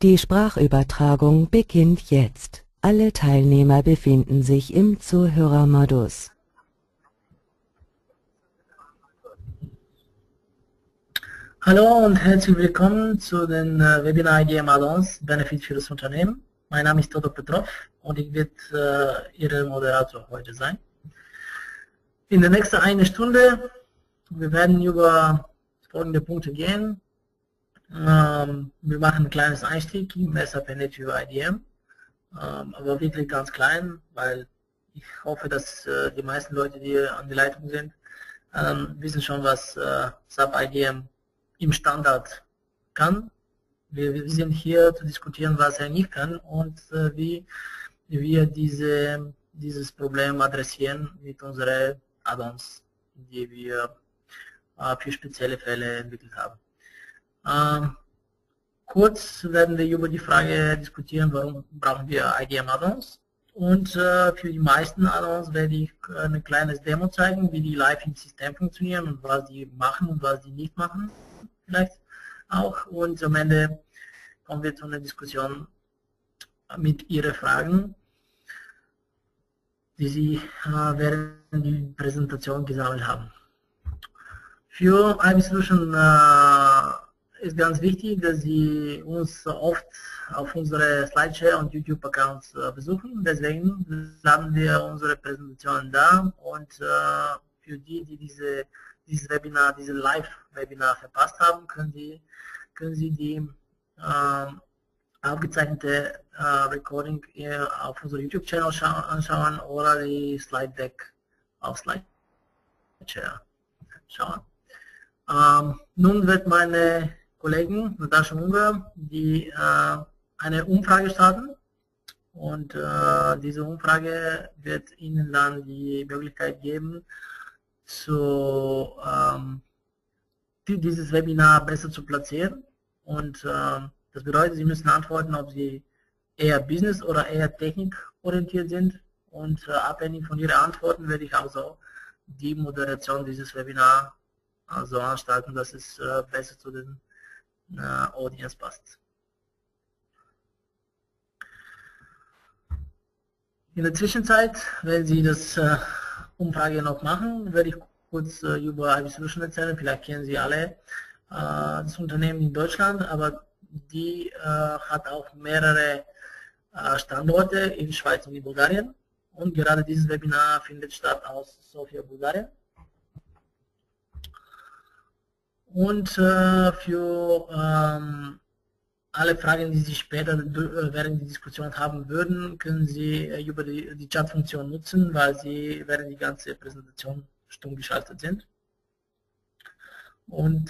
Die Sprachübertragung beginnt jetzt. Alle Teilnehmer befinden sich im Zuhörermodus. Hallo und herzlich willkommen zu den Webinar IDM Add-ons Benefit für das Unternehmen. Mein Name ist Toto Petrov und ich werde Ihr Moderator heute sein. In der nächsten eine Stunde, wir werden über folgende Punkte gehen. Wir machen ein kleines Einstieg im SAP Native IDM, aber wirklich ganz klein, weil ich hoffe, dass die meisten Leute, die an der Leitung sind, wissen schon, was SAP IDM im Standard kann. Wir sind hier zu diskutieren, was er nicht kann und wie wir dieses Problem adressieren mit unseren Add-ons, die wir für spezielle Fälle entwickelt haben. Kurz werden wir über die Frage diskutieren, warum brauchen wir IDM Add-ons. Und für die meisten Add-ons werde ich ein kleines Demo zeigen, wie die live im System funktionieren und was die machen und was die nicht machen. Vielleicht auch. Und am Ende kommen wir zu einer Diskussion mit Ihren Fragen, die Sie während der Präsentation gesammelt haben. Für IB Solution ist ganz wichtig, dass Sie uns oft auf unsere Slideshare und YouTube-Accounts besuchen. Deswegen laden wir unsere Präsentationen da und für die, die dieses Webinar, diese Live-Webinar verpasst haben, können Sie die aufgezeichnete Recording auf unserem YouTube-Channel anschauen oder die Slide Deck auf Slideshare schauen. Nun wird meine Kollegin Natascha Unger eine Umfrage starten und diese Umfrage wird Ihnen dann die Möglichkeit geben, dieses Webinar besser zu platzieren und das bedeutet, Sie müssen antworten, ob Sie eher Business oder eher technikorientiert sind und abhängig von Ihren Antworten werde ich also die Moderation dieses Webinar so anstalten, dass es besser zu den Audience passt. In der Zwischenzeit, wenn Sie das Umfrage noch machen, werde ich kurz über IB Solution erzählen. Vielleicht kennen Sie alle das Unternehmen in Deutschland, aber die hat auch mehrere Standorte in Schweiz und in Bulgarien. Und gerade dieses Webinar findet statt aus Sofia, Bulgarien. Und für alle Fragen, die Sie später während der Diskussion haben würden, können Sie über die Chat-Funktion nutzen, weil Sie während die ganze Präsentation stumm geschaltet sind. Und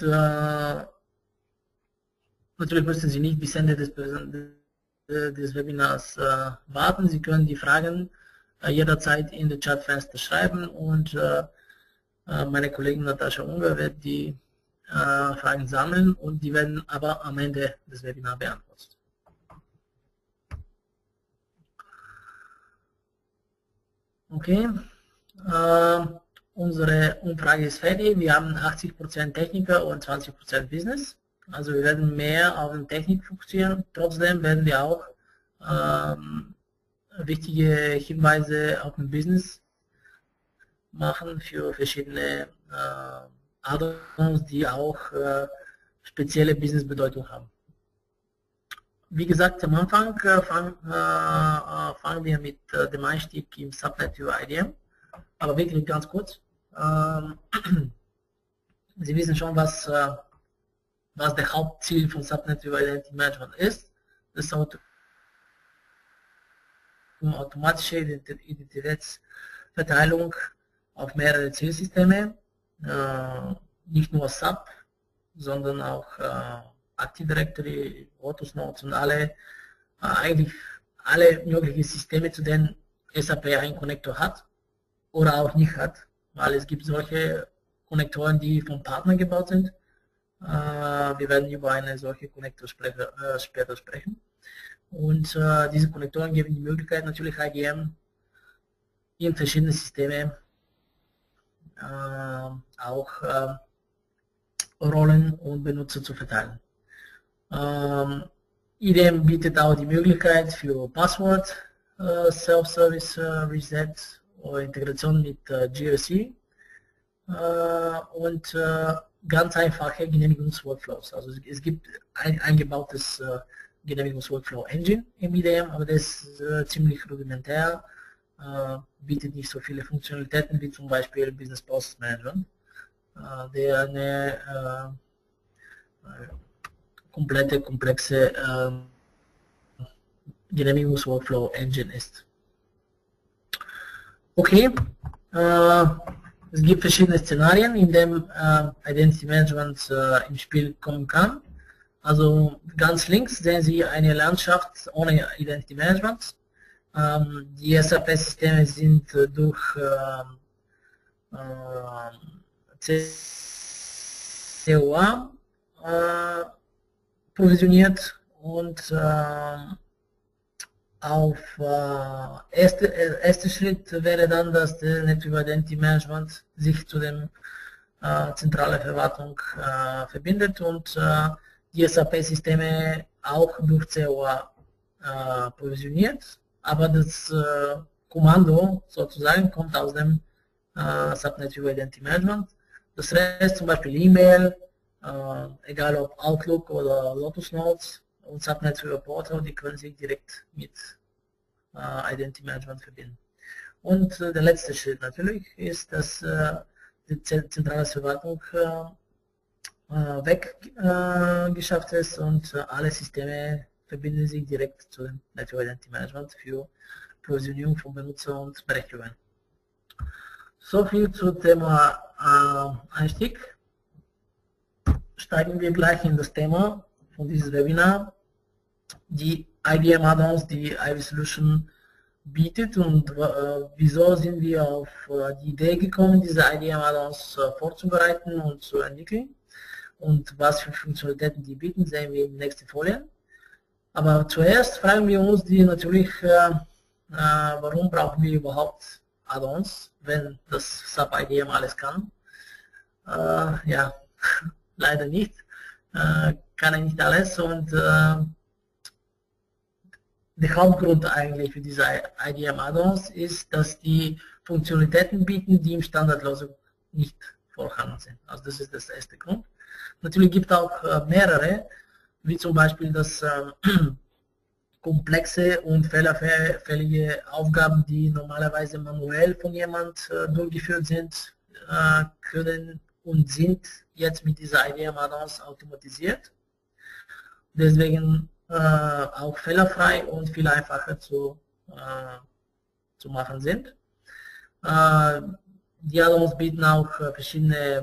natürlich müssen Sie nicht bis Ende des Webinars warten. Sie können die Fragen jederzeit in das Chatfenster schreiben und meine Kollegin Natascha Unger wird die Fragen sammeln und die werden aber am Ende des Webinars beantwortet. Okay, unsere Umfrage ist fertig. Wir haben 80% Techniker und 20% Business. Also wir werden mehr auf die Technik fokussieren. Trotzdem werden wir auch wichtige Hinweise auf den Business machen für verschiedene Add-ons, die auch spezielle Business-Bedeutung haben. Wie gesagt, am Anfang fangen wir mit dem Einstieg im SAP Native IDM, aber wirklich ganz kurz. Sie wissen schon, was der Hauptziel von SAP Native Identity Management ist. Das ist automatische Identitätsverteilung auf mehrere Zielsysteme. Nicht nur SAP, sondern auch Active Directory, Lotus Notes und eigentlich alle möglichen Systeme, zu denen SAP einen Konnektor hat oder auch nicht hat, weil es gibt solche Konnektoren, die vom Partner gebaut sind. Wir werden über eine solche Konnektor später sprechen. Und diese Konnektoren geben die Möglichkeit, natürlich IDM in verschiedene Systeme auch Rollen und Benutzer zu verteilen. IDM bietet auch die Möglichkeit für Passwort, Self-Service Reset oder Integration mit GRC und ganz einfache Genehmigungsworkflows. Also es gibt ein eingebautes Genehmigungsworkflow-Engine im IDM, aber das ist ziemlich rudimentär, bietet nicht so viele Funktionalitäten wie zum Beispiel Business Process Management, der eine komplette, komplexe Genehmigungsworkflow-Engine ist. Okay, es gibt verschiedene Szenarien, in denen Identity Management im Spiel kommen kann. Also ganz links sehen Sie eine Landschaft ohne Identity Management. Die SAP-Systeme sind durch COA provisioniert und auf erster Schritt wäre dann, dass der Network Identity Management sich zu der zentralen Verwaltung verbindet und die SAP-Systeme auch durch COA provisioniert, aber das Kommando sozusagen kommt aus dem SAP Network Identity Management. Das Rest, zum Beispiel E-Mail, egal ob Outlook oder Lotus Notes und SAP Network Portal, die können sich direkt mit Identity Management verbinden. Und der letzte Schritt natürlich ist, dass die zentrale Verwaltung weggeschafft ist und alle Systeme verbinden sich direkt zu dem Network Identity Management für Provisionierung von Benutzer und Berechtigungen. So viel zum Thema Einstieg. Steigen wir gleich in das Thema von diesem Webinar, die IDM Add-ons, die Ivy Solution bietet und wieso sind wir auf die Idee gekommen, diese IDM Add-ons vorzubereiten und zu entwickeln und was für Funktionalitäten die bieten, sehen wir in den nächsten Folien. Aber zuerst fragen wir uns natürlich, warum brauchen wir überhaupt Add-ons, wenn das SAP IDM alles kann. Ja, leider nicht. Kann er nicht alles und der Hauptgrund eigentlich für diese IDM Add-ons ist, dass die Funktionalitäten bieten, die im Standardlösung nicht vorhanden sind. Also das ist das erste Grund. Natürlich gibt es auch mehrere, wie zum Beispiel das komplexe und fehlerfällige Aufgaben, die normalerweise manuell von jemand durchgeführt sind, können und sind jetzt mit dieser IDM Add-ons automatisiert. Deswegen auch fehlerfrei und viel einfacher zu machen sind. Die Add-ons bieten auch verschiedene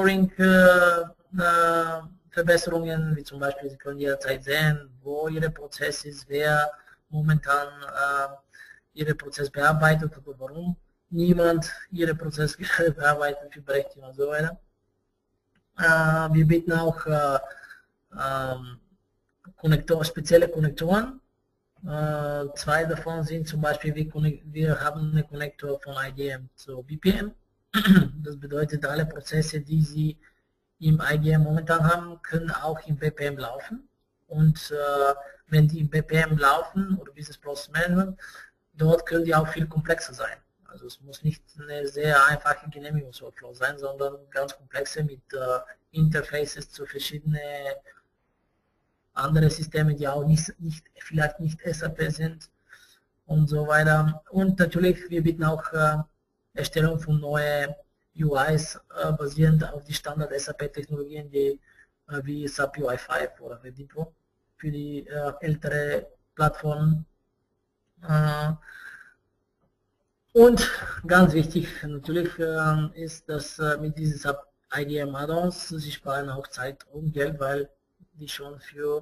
Monitoring-Verbesserungen, wie zum Beispiel, Sie können jederzeit sehen, wo Ihre Prozess ist, wer momentan Ihren Prozess bearbeitet oder warum niemand Ihren Prozess bearbeitet für Berechtigung und so weiter. Wir bieten auch spezielle Konnektoren. Zwei davon sind zum Beispiel, wir haben einen Konnektor von IDM zu BPM. Das bedeutet, alle Prozesse, die Sie im IDM momentan haben, können auch im BPM laufen. Und wenn die im BPM laufen, oder Business Process Management, dort können die auch viel komplexer sein. Also es muss nicht eine sehr einfache Genehmigungsworkflow sein, sondern ganz komplexe mit Interfaces zu verschiedenen andere Systeme, die auch vielleicht nicht SAP sind und so weiter. Und natürlich, wir bieten auch Erstellung von neuen UIs basierend auf die Standard SAP-Technologien, wie SAP UI5 oder WebDepot für die ältere Plattformen. Und ganz wichtig natürlich ist, dass mit diesen SAP IDM Add-ons sie sparen auch Zeit und Geld, weil die schon für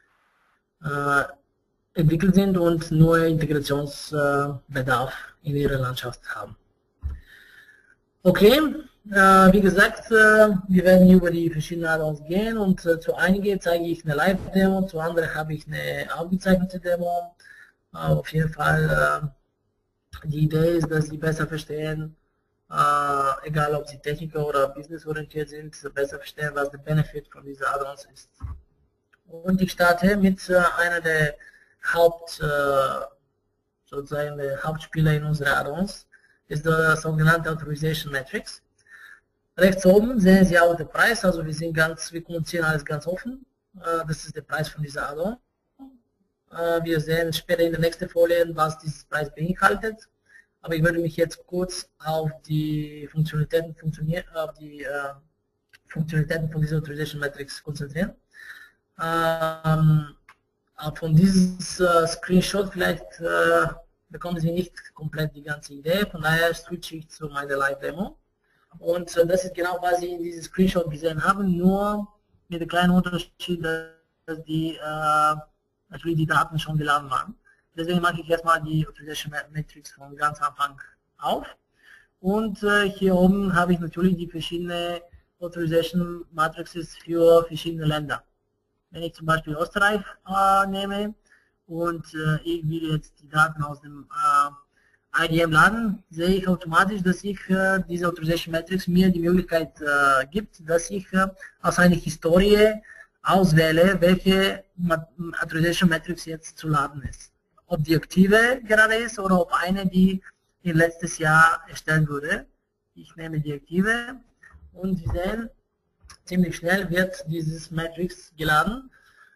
entwickelt sind und nur Integrationsbedarf in ihrer Landschaft haben. Okay, wie gesagt, wir werden über die verschiedenen Add-ons gehen und zu einigen zeige ich eine Live-Demo, zu anderen habe ich eine aufgezeichnete Demo. Auf jeden Fall, die Idee ist, dass Sie besser verstehen, egal ob Sie Techniker oder businessorientiert sind, besser verstehen, was der Benefit von dieser Add-ons ist. Und ich starte mit einer der sozusagen der Hauptspieler in unserer Add-ons, ist der sogenannte Authorization Matrix. Rechts oben sehen Sie auch den Preis, also wir kommunizieren alles ganz offen. Das ist der Preis von dieser Add-on. Wir sehen später in der nächsten Folie, was dieses Preis beinhaltet. Aber ich würde mich jetzt kurz auf die Funktionalitäten von dieser Authorization Matrix konzentrieren. Von diesem Screenshot vielleicht bekommen Sie nicht komplett die ganze Idee, von daher switche ich zu meiner Live-Demo. Und das ist genau, was Sie in diesem Screenshot gesehen haben, nur mit dem kleinen Unterschied, dass natürlich die Daten schon geladen waren. Deswegen mache ich erstmal die Authorization Matrix von ganz Anfang auf. Und hier oben habe ich natürlich die verschiedenen Authorization Matrices für verschiedene Länder. Wenn ich zum Beispiel Österreich nehme und ich will jetzt die Daten aus dem IDM laden, sehe ich automatisch, dass ich diese Authorization Matrix mir die Möglichkeit gibt, dass ich aus einer Historie auswähle, welche Authorization Matrix jetzt zu laden ist. Ob die aktive gerade ist oder ob eine, die in letztes Jahr erstellt wurde. Ich nehme die aktive und Sie sehen, ziemlich schnell wird dieses Matrix geladen.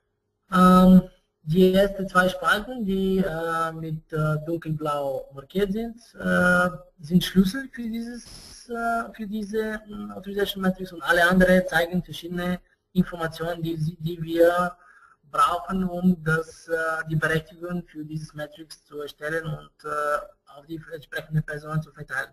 Die ersten zwei Spalten, die mit dunkelblau markiert sind Schlüssel für diese Authorization Matrix, und alle anderen zeigen verschiedene Informationen, die wir brauchen, um die Berechtigung für dieses Matrix zu erstellen und auf die entsprechende Person zu verteilen.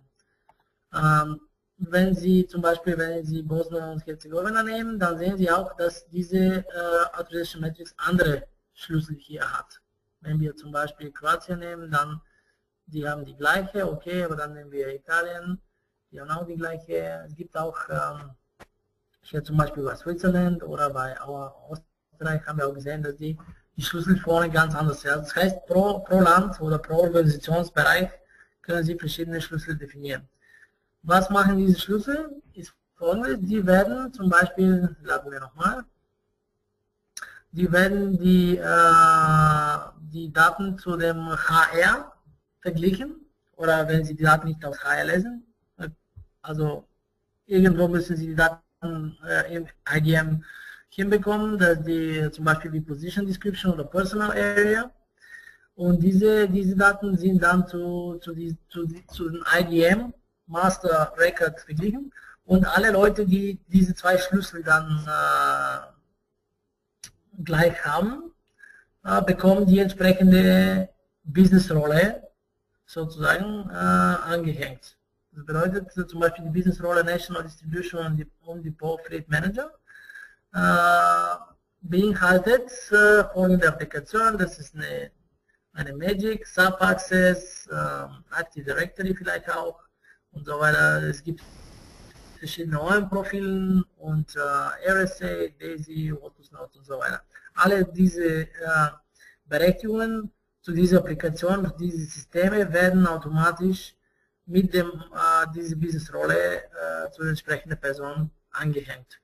Wenn Sie zum Beispiel, wenn Sie Bosnien und Herzegowina nehmen, dann sehen Sie auch, dass diese Authorization Matrix andere Schlüssel hier hat. Wenn wir zum Beispiel Kroatien nehmen, dann die haben die gleiche, okay, aber dann nehmen wir Italien, die haben auch die gleiche. Es gibt auch hier zum Beispiel bei Switzerland oder bei Österreich haben wir auch gesehen, dass die Schlüssel vorne ganz anders sind. Das heißt, pro Land oder pro Organisationsbereich können Sie verschiedene Schlüssel definieren. Was machen diese Schlüssel? Ist folgendes: Die werden zum Beispiel, laden wir nochmal, die werden die Daten zu dem HR verglichen, oder wenn Sie die Daten nicht aus HR lesen, also irgendwo müssen Sie die Daten im IDM hinbekommen, dass die zum Beispiel die Position Description oder Personal Area, und diese Daten sind dann zu den IDM Master Record verglichen, und alle Leute, die diese zwei Schlüssel dann gleich haben, bekommen die entsprechende Business-Rolle sozusagen angehängt. Das bedeutet zum Beispiel die Business-Rolle National Distribution und Depot Fleet Manager beinhaltet folgende Applikation. Das ist eine Magic, Sub-Access, Active Directory vielleicht auch und so weiter. Es gibt verschiedene OM-Profilen und RSA, DAISY, Lotus-Note und so weiter. Alle diese Berechtigungen zu dieser Applikation, diese Systeme werden automatisch mit dieser Business-Rolle zu der entsprechenden Person angehängt.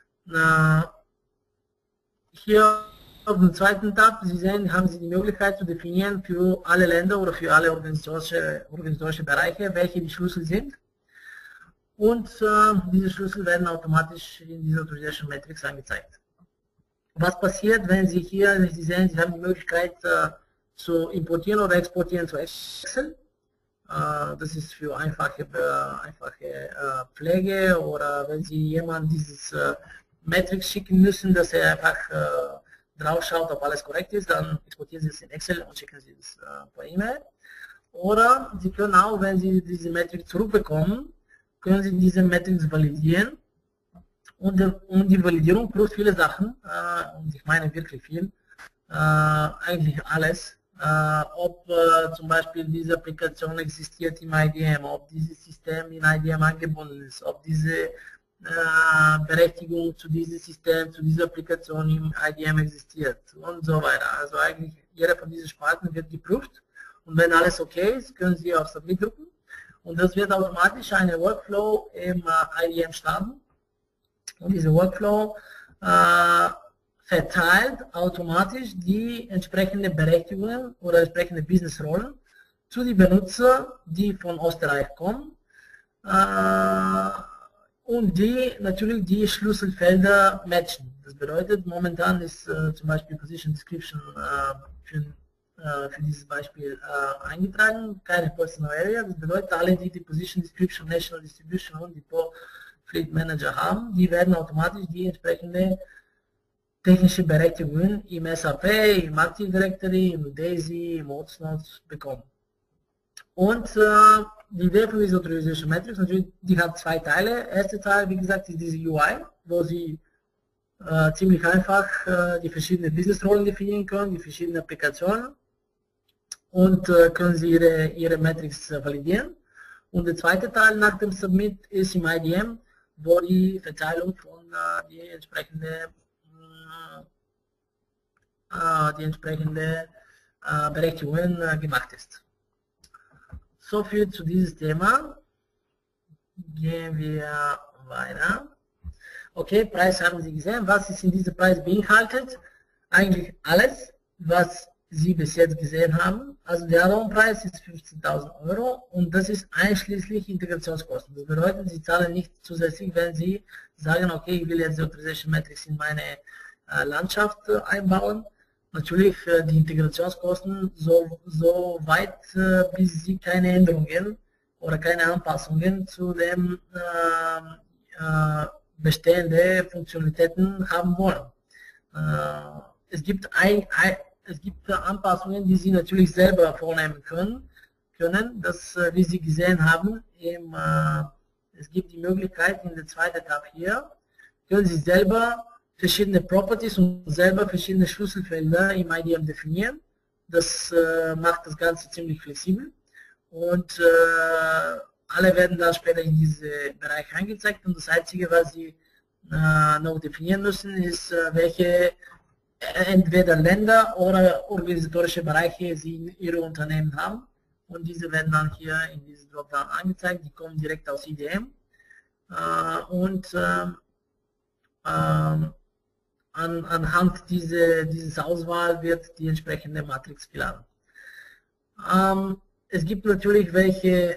Hier auf dem zweiten Tab, Sie sehen, haben Sie die Möglichkeit zu definieren für alle Länder oder für alle organisatorische Bereiche, welche die Schlüssel sind. Und diese Schlüssel werden automatisch in dieser Authorization Matrix angezeigt. Was passiert, wenn Sie hier, Sie sehen, Sie haben die Möglichkeit zu importieren oder exportieren zu Excel. Das ist für einfache Pflege, oder wenn Sie jemand dieses Matrix schicken müssen, dass er einfach drauf schaut, ob alles korrekt ist, dann exportieren Sie es in Excel und schicken Sie es per E-Mail. Oder Sie können auch, wenn Sie diese Matrix zurückbekommen, können Sie diese Matrix validieren, und die Validierung plus viele Sachen, und ich meine wirklich viel, eigentlich alles, ob zum Beispiel diese Applikation existiert im IDM, ob dieses System in IDM angebunden ist, ob diese Berechtigung zu diesem System, zu dieser Applikation im IDM existiert und so weiter. Also eigentlich jeder von diesen Spalten wird geprüft, und wenn alles okay ist, können Sie auf Submit drücken, und das wird automatisch eine Workflow im IDM starten, und dieser Workflow verteilt automatisch die entsprechenden Berechtigungen oder entsprechende Businessrollen zu den Benutzern, die von Österreich kommen, und die natürlich die Schlüsselfelder matchen. Das bedeutet, momentan ist zum Beispiel Position Description für dieses Beispiel eingetragen, keine Personal Area. Das bedeutet, alle, die die Position Description, National Distribution und Depot Fleet Manager haben, die werden automatisch die entsprechende technische Berechtigungen im SAP, im Active Directory, im DAISY, im OtsNotes bekommen. Und die Web-Release Authorization Matrix, natürlich, die hat zwei Teile. Erster Teil, wie gesagt, ist diese UI, wo Sie ziemlich einfach die verschiedenen Businessrollen definieren können, die verschiedenen Applikationen, und können Sie Ihre Matrix validieren. Und der zweite Teil nach dem Submit ist im IDM, wo die Verteilung von die entsprechende Berechtigungen gemacht ist. So viel zu diesem Thema. Gehen wir weiter. Okay, Preis haben Sie gesehen. Was ist in diesem Preis beinhaltet? Eigentlich alles, was Sie bis jetzt gesehen haben. Also der Add-on-Preis ist 15.000 € und das ist einschließlich Integrationskosten. Das bedeutet, Sie zahlen nicht zusätzlich, wenn Sie sagen, okay, ich will jetzt die Authorization Matrix in meine Landschaft einbauen. Natürlich die Integrationskosten so weit, bis Sie keine Änderungen oder keine Anpassungen zu den bestehenden Funktionalitäten haben wollen. Es gibt Anpassungen, die Sie natürlich selber vornehmen können. Das, wie Sie gesehen haben, es gibt die Möglichkeit in der zweiten Tab hier, können Sie selber verschiedene Properties und selber verschiedene Schlüsselfelder im IDM definieren. Das macht das Ganze ziemlich flexibel und alle werden dann später in diesen Bereich angezeigt, und das Einzige, was Sie noch definieren müssen, ist, welche entweder Länder oder organisatorische Bereiche Sie in Ihrem Unternehmen haben, und diese werden dann hier in diesem Dropdown angezeigt. Die kommen direkt aus IDM und anhand dieses Auswahl wird die entsprechende Matrix geladen. Es gibt natürlich welche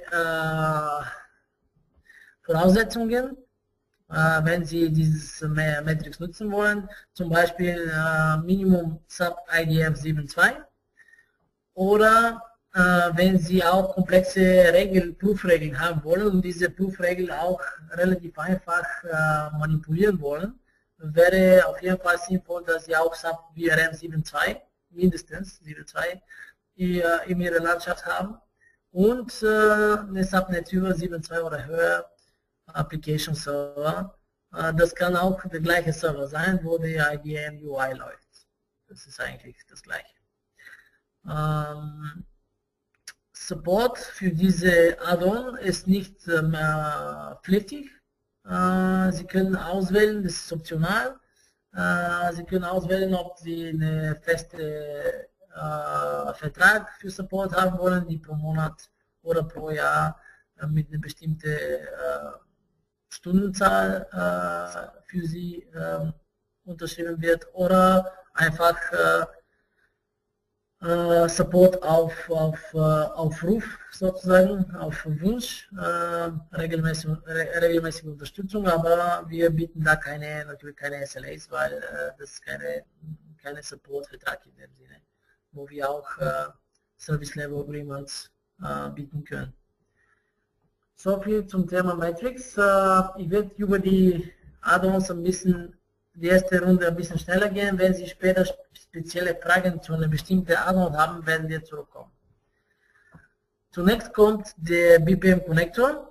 Voraussetzungen, wenn Sie dieses Matrix nutzen wollen, zum Beispiel Minimum Sub IDF 7.2, oder wenn Sie auch komplexe Prüfregeln haben wollen und diese Prüfregeln auch relativ einfach manipulieren wollen, wäre auf jeden Fall sinnvoll, dass Sie auch Sub VRM 7.2, mindestens 7.2, in Ihrer Landschaft haben und eine Subnet über 7.2 oder höher Application Server. Das kann auch der gleiche Server sein, wo die IDM UI läuft. Das ist eigentlich das gleiche. Support für diese Add-on ist nicht pflichtig. Sie können auswählen, das ist optional. Sie können auswählen, ob Sie eine feste Vertrag für Support haben wollen, die pro Monat oder pro Jahr mit einer bestimmten Stundenzahl für Sie unterschrieben wird, oder einfach Support auf Ruf sozusagen, auf Wunsch, regelmäßige Unterstützung, aber wir bieten da natürlich keine SLAs, weil das ist keine Support-Vertrag in dem Sinne, wo wir auch Service-Level Agreements bieten können. So viel zum Thema Matrix. Ich werde über die Add-ons die erste Runde ein bisschen schneller gehen. Wenn Sie später spezielle Fragen zu einer bestimmten Add-on haben, werden wir zurückkommen. Zunächst kommt der BPM Connector.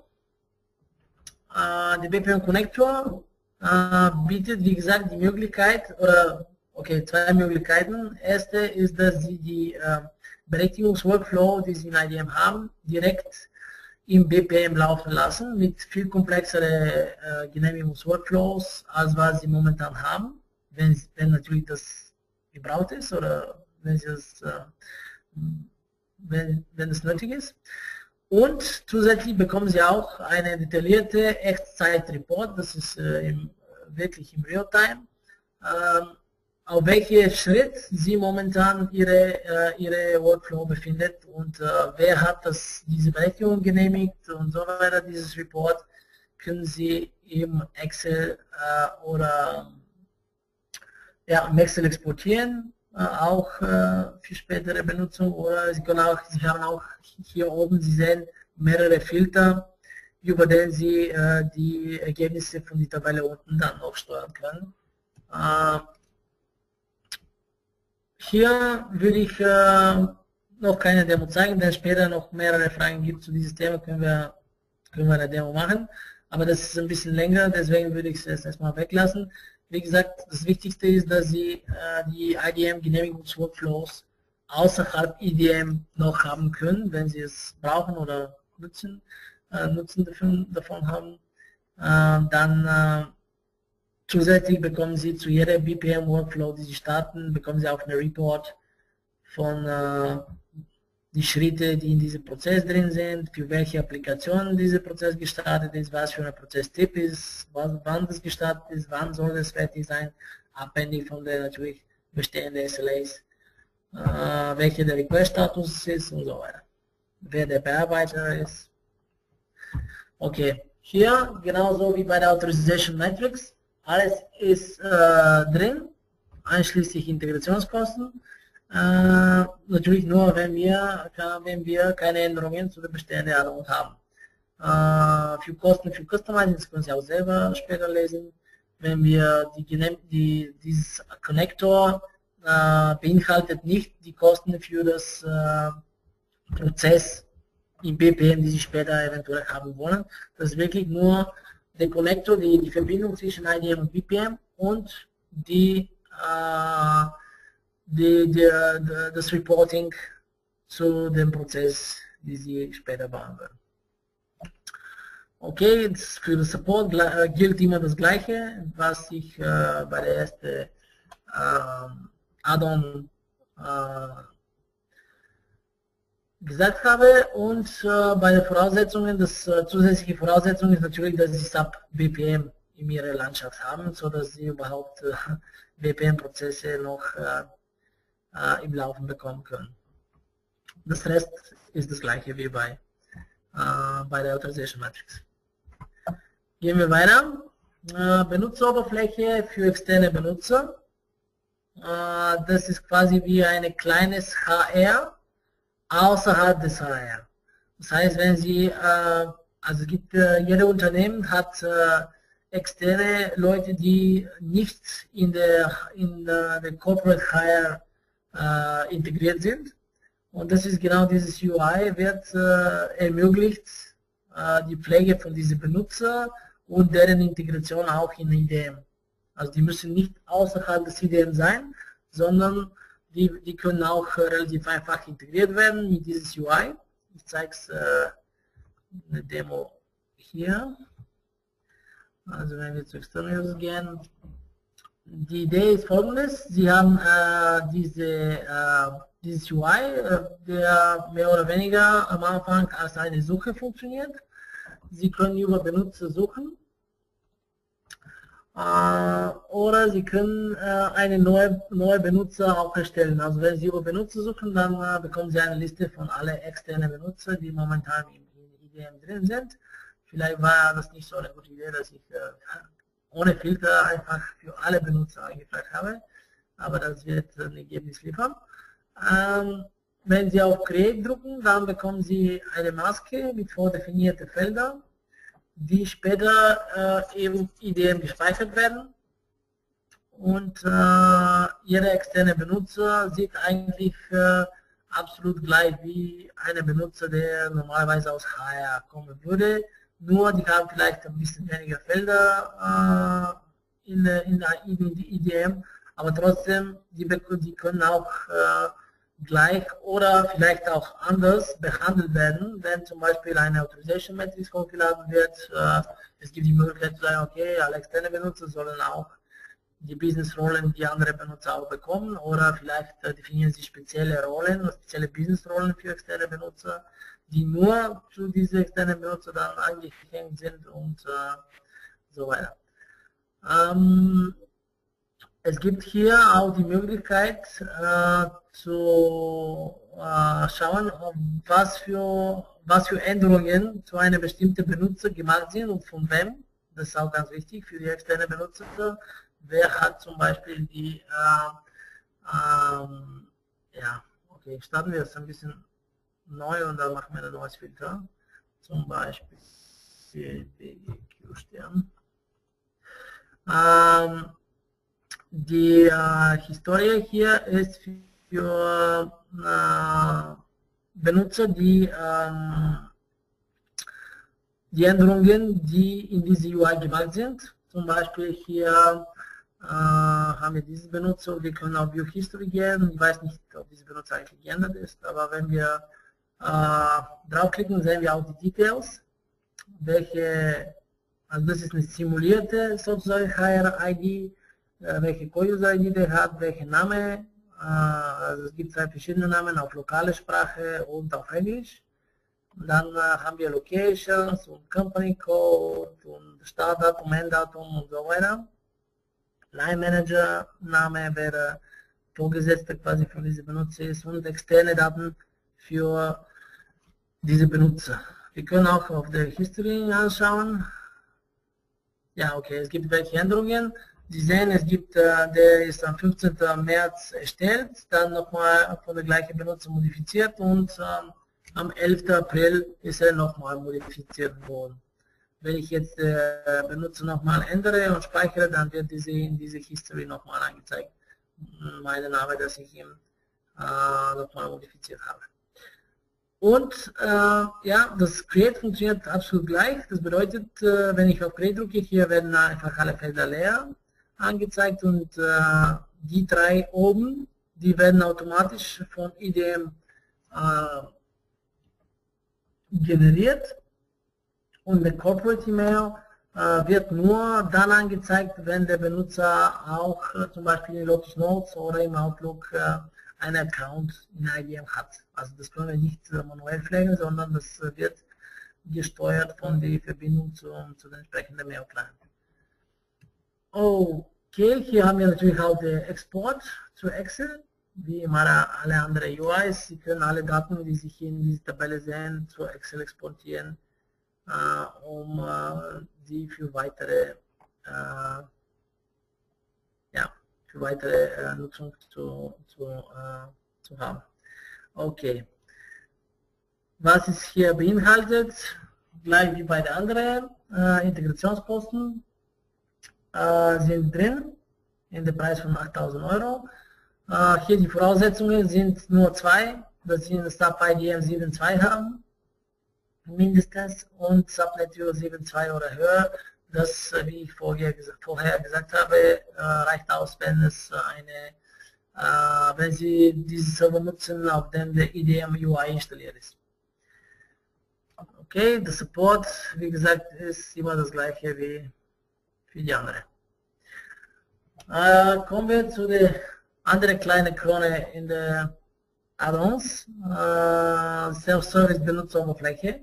Der BPM Connector bietet, wie gesagt, die Möglichkeit, zwei Möglichkeiten. Erste ist, dass Sie die Berechtigungsworkflow, die Sie in IDM haben, direkt im BPM laufen lassen, mit viel komplexeren Genehmigungsworkflows, als was Sie momentan haben, wenn natürlich das gebraucht ist oder wenn es nötig ist. Und zusätzlich bekommen Sie auch eine detaillierte Echtzeit-Report, das ist wirklich im Realtime, auf welchem Schritt Sie momentan Ihre Workflow befindet und wer hat diese Berechtigung genehmigt und so weiter. Dieses Report können Sie im Excel oder ja, im Excel exportieren, auch für spätere Benutzung, oder Sie haben auch hier oben, Sie sehen mehrere Filter, über den Sie die Ergebnisse von der Tabelle unten dann noch steuern können. Hier würde ich noch keine Demo zeigen, denn später noch mehrere Fragen gibt zu diesem Thema, können wir eine Demo machen. Aber das ist ein bisschen länger, deswegen würde ich es erstmal weglassen. Wie gesagt, das Wichtigste ist, dass Sie die IDM-Genehmigungsworkflows außerhalb IDM noch haben können, wenn Sie es brauchen oder Nutzen davon haben. Dann zusätzlich bekommen Sie zu jeder BPM-Workflow, die Sie starten, bekommen Sie auch einen Report von die Schritte, die in diesem Prozess drin sind, für welche Applikationen dieser Prozess gestartet ist, was für ein Prozesstyp ist, wann das gestartet ist, wann soll es fertig sein, abhängig von der natürlich bestehenden SLAs, welcher der Request-Status ist und so weiter, wer der Bearbeiter ist. Okay, hier genauso wie bei der Authorization Matrix, alles ist drin, einschließlich Integrationskosten. Natürlich nur, wenn wir keine Änderungen zu der bestehenden Add-on haben. Für Kosten für Customizing, das können Sie auch selber später lesen. Wenn wir dieses Connector beinhaltet nicht die Kosten für das Prozess im BPM, die Sie später eventuell haben wollen. Das ist wirklich nur der Connector, die Verbindung zwischen IDM und BPM und das Reporting zu dem Prozess, die Sie später bauen werden. Okay, für den Support gilt immer das Gleiche, was ich bei der ersten Add-on gesagt habe, und bei den Voraussetzungen, zusätzliche Voraussetzung ist natürlich, dass Sie SAP BPM in Ihrer Landschaft haben, so dass Sie überhaupt BPM-Prozesse noch im Laufen bekommen können. Das Rest ist das gleiche wie bei der Authorization Matrix. Gehen wir weiter. Benutzeroberfläche für externe Benutzer. Das ist quasi wie ein kleines HR außerhalb des HR. Das heißt, wenn Sie, also jeder Unternehmen hat externe Leute, die nicht in der Corporate HR integriert sind, und das ist genau dieses UI, wird ermöglicht die Pflege von diesen Benutzer und deren Integration auch in IDM. Also die müssen nicht außerhalb des IDM sein, sondern die können auch relativ einfach integriert werden mit dieses UI. Ich zeige es eine Demo hier. Also wenn wir zu External Users gehen, die Idee ist folgendes: Sie haben dieses UI, der mehr oder weniger am Anfang als eine Suche funktioniert. Sie können über Benutzer suchen oder Sie können eine neue Benutzer auch erstellen. Also wenn Sie über Benutzer suchen, dann bekommen Sie eine Liste von allen externen Benutzern, die momentan in IDM drin sind. Vielleicht war das nicht so eine gute Idee, dass ich ohne Filter einfach für alle Benutzer eingefragt habe, aber das wird ein Ergebnis liefern. Wenn Sie auf Create drücken, dann bekommen Sie eine Maske mit vordefinierten Feldern, die später im IDM gespeichert werden, und jeder externe Benutzer sieht eigentlich absolut gleich wie ein Benutzer, der normalerweise aus HR kommen würde, nur die haben vielleicht ein bisschen weniger Felder in der IDM, aber trotzdem, die können auch gleich oder vielleicht auch anders behandelt werden, wenn zum Beispiel eine Authorization Matrix hochgeladen wird. Es gibt die Möglichkeit zu sagen, okay, alle externe Benutzer sollen auch die Business-Rollen, die andere Benutzer auch bekommen, oder vielleicht definieren sie spezielle Rollen, spezielle Business-Rollen für externe Benutzer, die nur zu diesen externen Benutzer dann angehängt sind und so weiter. Es gibt hier auch die Möglichkeit zu schauen, was für Änderungen zu einem bestimmten Benutzer gemacht sind und von wem. Das ist auch ganz wichtig für die externen Benutzer. Wer hat zum Beispiel die, ja, okay, starten wir jetzt ein bisschen neu und dann machen wir ein neues Filter. Zum Beispiel BGQ-Stern. Die Historie hier ist für Benutzer, die die Änderungen, die in diese UI gemacht sind. Zum Beispiel hier haben wir diesen Benutzer, wir können auf View History gehen. Ich weiß nicht, ob dieser Benutzer eigentlich geändert ist, aber wenn wir draufklicken, sehen wir auch die Details, also das ist eine simulierte sozusagen HR-ID, welche Co-User-ID der hat, welcher Name, also es gibt 2 verschiedene Namen auf lokale Sprache und auf Englisch. Und dann haben wir Locations und Company Code und Startdatum, Enddatum und so weiter. Line Manager Name wäre Vorgesetzter quasi für diese Benutzer ist und externe Daten für diese Benutzer. Wir können auch auf der History anschauen. Ja, okay, es gibt welche Änderungen. Sie sehen, es gibt, der ist am 15. März erstellt, dann nochmal von der gleichen Benutzer modifiziert und am 11. April ist er nochmal modifiziert worden. Wenn ich jetzt Benutzer nochmal ändere und speichere, dann wird in diese History nochmal angezeigt, meine Name, dass ich ihn nochmal modifiziert habe. Und ja, das Create funktioniert absolut gleich. Das bedeutet, wenn ich auf Create drücke, hier werden einfach alle Felder leer angezeigt und die 3 oben, die werden automatisch von IDM generiert und eine Corporate E-Mail wird nur dann angezeigt, wenn der Benutzer auch zum Beispiel in Lotus Notes oder im Outlook einen Account in IBM hat. Also das können wir nicht manuell pflegen, sondern das wird gesteuert von der Verbindung zu den entsprechenden Mail-Client. Okay, hier haben wir natürlich auch den Export zu Excel, wie immer alle anderen UIs. Sie können alle Daten, die sich in dieser Tabelle sehen, zu Excel exportieren, um die für weitere Nutzung zu haben. Okay. Was ist hier beinhaltet? Gleich wie bei den anderen Integrationsposten sind drin in dem Preis von 8.000 Euro. Hier die Voraussetzungen sind nur 2, dass Sie eine SAP IDM 7.2 haben, mindestens, und Subnet 7.2 oder höher. Das, wie ich vorher gesagt habe, reicht aus, wenn es wenn Sie diesen Server nutzen, auf dem der IDM UI installiert ist. Okay, der Support, wie gesagt, ist immer das gleiche wie für die andere. Kommen wir zu der anderen kleinen Krone in der Add-ons, Self-Service Benutzeroberfläche.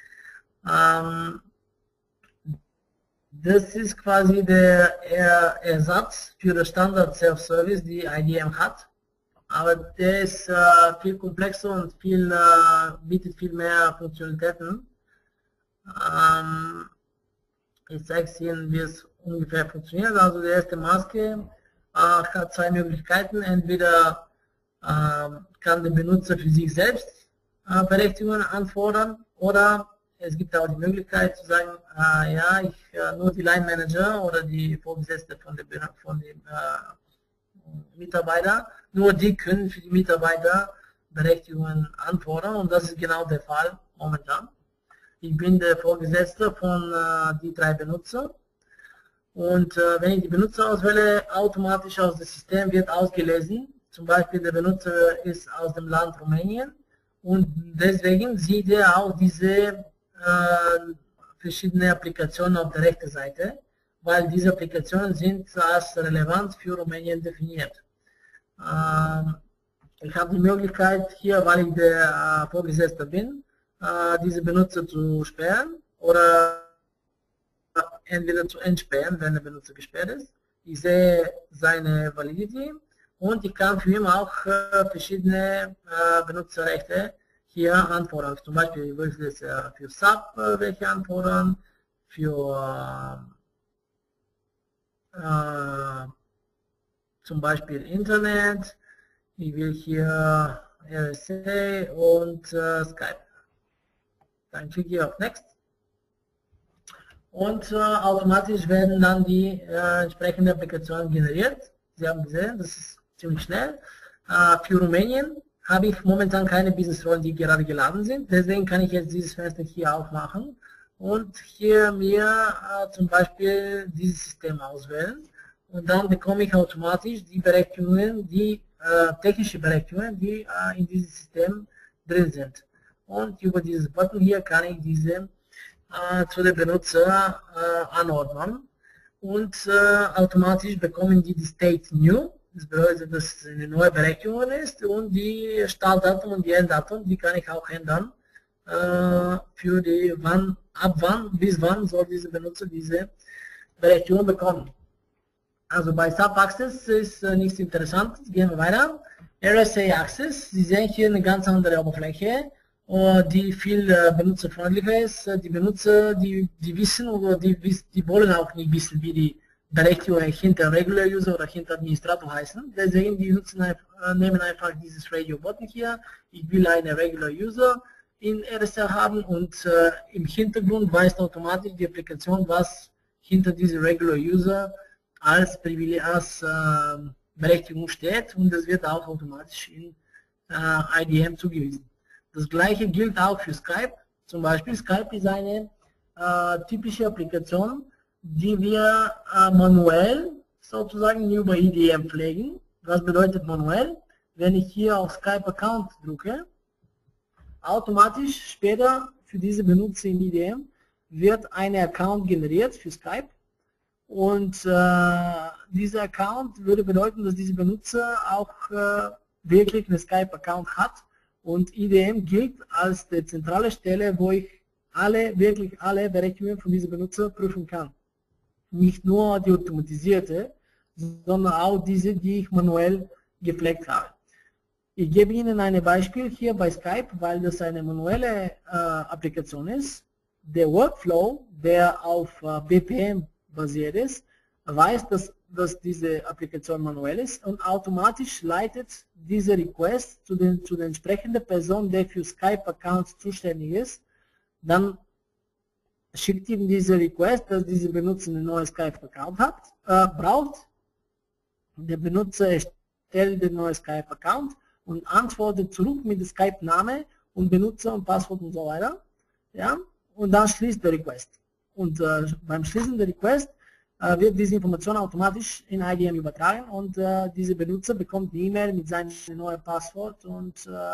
Das ist quasi der Ersatz für den Standard Self-Service, die IDM hat. Aber der ist viel komplexer und bietet viel mehr Funktionalitäten. Ich zeige Ihnen, wie es ungefähr funktioniert. Also die erste Maske hat 2 Möglichkeiten. Entweder kann der Benutzer für sich selbst Berechtigungen anfordern, oder es gibt auch die Möglichkeit zu sagen, ja, nur die Line Manager oder die Vorgesetzte von dem Mitarbeiter, nur die können für die Mitarbeiter Berechtigungen anfordern, und das ist genau der Fall momentan. Ich bin der Vorgesetzte von die 3 Benutzer, und wenn ich die Benutzer auswähle, automatisch aus dem System wird ausgelesen. Zum Beispiel der Benutzer ist aus dem Land Rumänien, und deswegen sieht er auch diese verschiedene Applikationen auf der rechten Seite, weil diese Applikationen sind als relevant für Rumänien definiert. Ich habe die Möglichkeit hier, weil ich der Vorgesetzte bin, diese Benutzer zu sperren oder entweder zu entsperren, wenn der Benutzer gesperrt ist. Ich sehe seine Validity und ich kann für ihn auch verschiedene Benutzerrechte hier anfordern. Zum Beispiel, ich will jetzt für SAP welche anfordern, für zum Beispiel Internet, ich will hier RSA und Skype. Dann klicke ich auf Next und automatisch werden dann die entsprechenden Applikationen generiert. Sie haben gesehen, das ist ziemlich schnell. Für Rumänien habe ich momentan keine Business-Rollen, die gerade geladen sind. Deswegen kann ich jetzt dieses Fenster hier aufmachen und hier mir zum Beispiel dieses System auswählen. Und dann bekomme ich automatisch die Berechtigungen, die technische Berechtigungen, die in diesem System drin sind. Und über dieses Button hier kann ich diese zu den Benutzer anordnen. Und automatisch bekommen die State New. Das bedeutet, dass es eine neue Berechtigung ist und die Startdatum und die Enddatum, die kann ich auch ändern. Für die bis wann soll dieser Benutzer diese Berechtigung bekommen. Also bei SAP Access ist nichts Interessantes. Gehen wir weiter. RSA Access, Sie sehen hier eine ganz andere Oberfläche, die viel benutzerfreundlicher ist. Die Benutzer, die wissen oder die wollen auch nicht wissen, wie die Berechtigungen hinter Regular User oder hinter Administrator heißen. Deswegen die nehmen einfach dieses Radio-Button hier. Ich will eine Regular User in RSA haben und im Hintergrund weiß automatisch die Applikation, was hinter diesem Regular User als Berechtigung steht, und das wird auch automatisch in IDM zugewiesen. Das gleiche gilt auch für Skype. Zum Beispiel Skype ist eine typische Applikation, die wir manuell sozusagen über IDM pflegen. Was bedeutet manuell? Wenn ich hier auf Skype Account drücke, automatisch später für diese Benutzer in IDM wird ein Account generiert für Skype. Und dieser Account würde bedeuten, dass dieser Benutzer auch wirklich einen Skype-Account hat, und IDM gilt als die zentrale Stelle, wo ich wirklich alle Berechtigungen von diesem Benutzer prüfen kann. Nicht nur die automatisierte, sondern auch diese, die ich manuell gepflegt habe. Ich gebe Ihnen ein Beispiel hier bei Skype, weil das eine manuelle Applikation ist. Der Workflow, der auf BPM basiert ist, weiß, dass diese Applikation manuell ist, und automatisch leitet diese Request zu der entsprechenden Person, der für Skype-Accounts zuständig ist. Dann schickt ihm diese Request, dass dieser Benutzer einen neuen Skype-Account braucht. Der Benutzer erstellt den neuen Skype-Account und antwortet zurück mit dem Skype-Name und Benutzer und Passwort und so weiter. Ja? Und dann schließt der Request. Und beim Schließen der Request wird diese Information automatisch in IDM übertragen, und dieser Benutzer bekommt die E-Mail mit seinem neuen Passwort und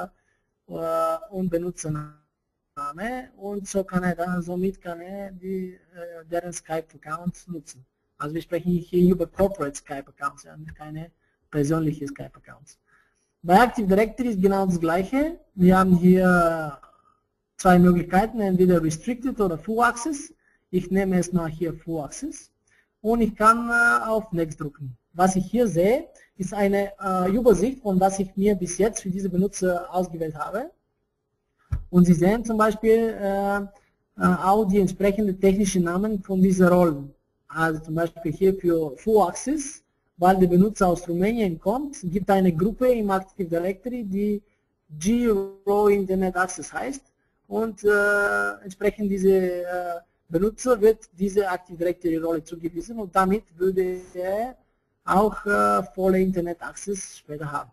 Benutzername, und somit kann er deren Skype-Account nutzen. Also wir sprechen hier über Corporate Skype-Accounts, ja, keine persönlichen Skype-Accounts. Bei Active Directory ist genau das Gleiche. Wir haben hier zwei Möglichkeiten, entweder Restricted oder Full Access. Ich nehme es mal hier Full Access und ich kann auf Next drücken. Was ich hier sehe, ist eine Übersicht von was ich mir bis jetzt für diese Benutzer ausgewählt habe. Und Sie sehen zum Beispiel auch die entsprechenden technischen Namen von diesen Rollen. Also zum Beispiel hier für Full Access, weil der Benutzer aus Rumänien kommt, gibt eine Gruppe im Active Directory, die G-Row Internet Access heißt, und entsprechend diese Benutzer wird diese Active Directory Rolle zugewiesen, und damit würde er auch volle Internet Access später haben.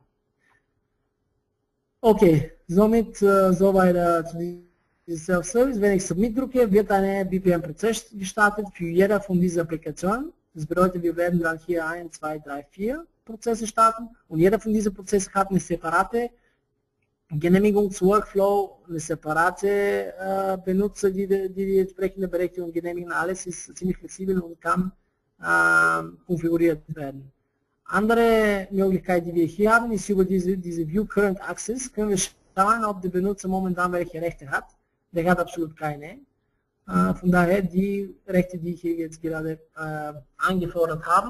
Okay, somit soweit zu diesem Self-Service. Wenn ich Submit drücke, wird ein BPM-Prozess gestartet für jede von diesen Applikationen. Das bedeutet, wir werden dann hier 1, 2, 3, 4 Prozesse starten, und jeder von diesen Prozessen hat eine separate Genehmigungsworkflow, eine separate Benutzer, die entsprechende Berechtigung genehmigen. Alles ist ziemlich flexibel und kann konfiguriert werden. Andere Möglichkeit, die wir hier haben, ist über diese View Current Access, können wir schauen, ob der Benutzer momentan welche Rechte hat. Der hat absolut keine. Von daher, die Rechte, die ich hier jetzt gerade angefordert habe,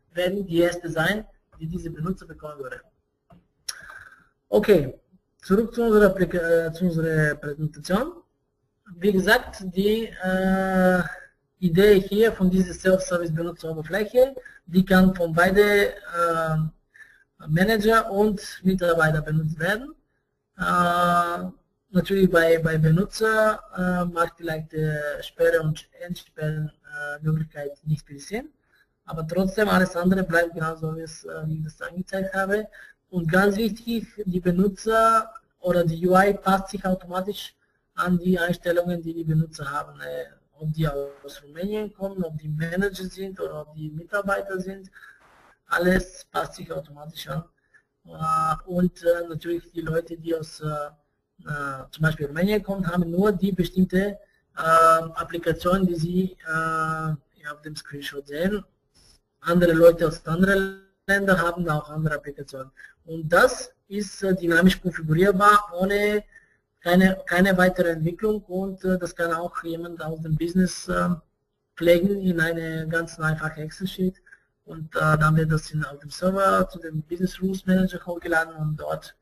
werden die erste sein, die diese Benutzer bekommen würde. Okay, zurück zu unserer Präsentation. Wie gesagt, die Idee hier von dieser Self-Service-Benutzeroberfläche, die kann von beide Manager und Mitarbeiter benutzt werden. Natürlich bei Benutzer macht vielleicht Sperre und Entsperrenmöglichkeit nicht viel Sinn, aber trotzdem alles andere bleibt genauso, wie ich das angezeigt habe. Und ganz wichtig, die Benutzer oder die UI passt sich automatisch an die Einstellungen, die die Benutzer haben. Ob die aus Rumänien kommen, ob die Manager sind oder ob die Mitarbeiter sind, alles passt sich automatisch an. Und natürlich die Leute, die aus zum Beispiel Rumänien kommen, haben nur die bestimmte Applikation, die sie auf dem Screenshot sehen. Andere Leute aus anderen Ländern haben auch andere Applikationen. Und das ist dynamisch konfigurierbar ohne keine weitere Entwicklung, und das kann auch jemand aus dem Business pflegen in eine ganz einfache Excel-Sheet, und dann wird das auf dem Server zu dem Business Rules Manager hochgeladen, und dort